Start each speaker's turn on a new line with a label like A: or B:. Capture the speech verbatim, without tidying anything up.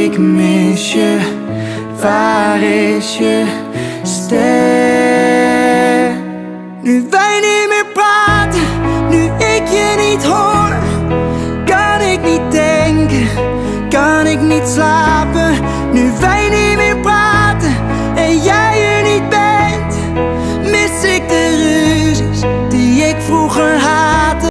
A: ik mis je. Waar is je ster? Nu